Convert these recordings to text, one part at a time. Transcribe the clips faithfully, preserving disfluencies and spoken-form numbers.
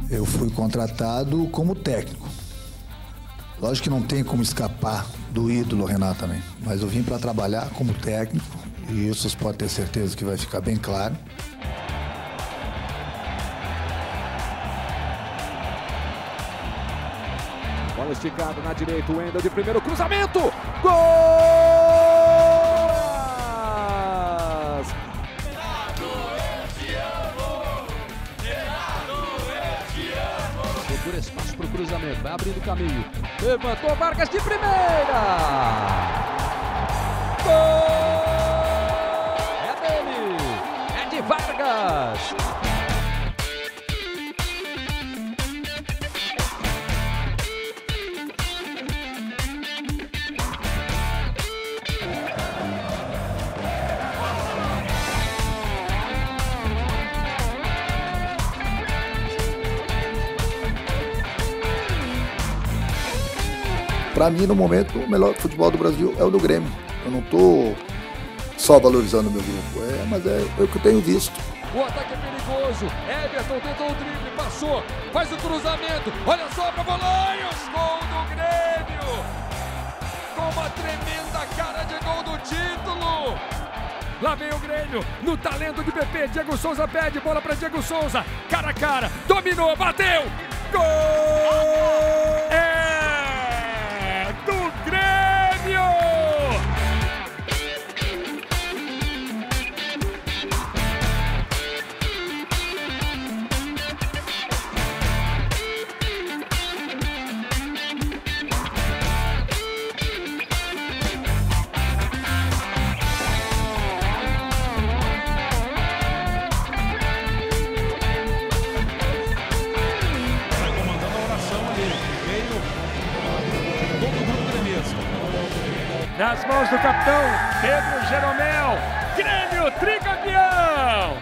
Eu fui contratado como técnico. Lógico que não tem como escapar do ídolo Renato também, mas eu vim para trabalhar como técnico e isso vocês podem ter certeza que vai ficar bem claro. Bola esticada na direita, o Wendel de primeiro cruzamento. Gol! Procura espaço para o cruzamento, vai abrindo caminho. Levantou Vargas de primeira. Gol! É dele, é de Vargas. Para mim, no momento, o melhor futebol do Brasil é o do Grêmio. Eu não estou só valorizando o meu grupo, é, mas é, é o que eu tenho visto. O ataque é perigoso. Everton tentou o drible, passou, faz o cruzamento. Olha só para Bolanhos, gol do Grêmio. Com uma tremenda cara de gol do título. Lá vem o Grêmio, no talento de P P. Diego Souza pede, bola para Diego Souza. Cara a cara, dominou, bateu. Gol! É do Grêmio! Nas mãos do capitão Pedro Jeromel, Grêmio tricampeão!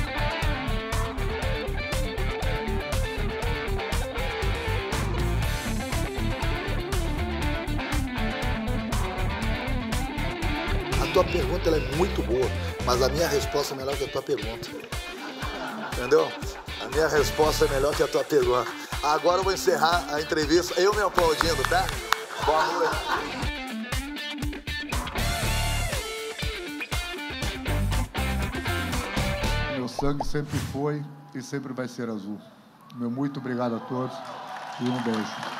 A tua pergunta ela é muito boa, mas a minha resposta é melhor que a tua pergunta. Entendeu? A minha resposta é melhor que a tua pergunta. Agora eu vou encerrar a entrevista, eu me aplaudindo, tá? Boa noite. Meu sangue sempre foi e sempre vai ser azul. Meu muito obrigado a todos e um beijo.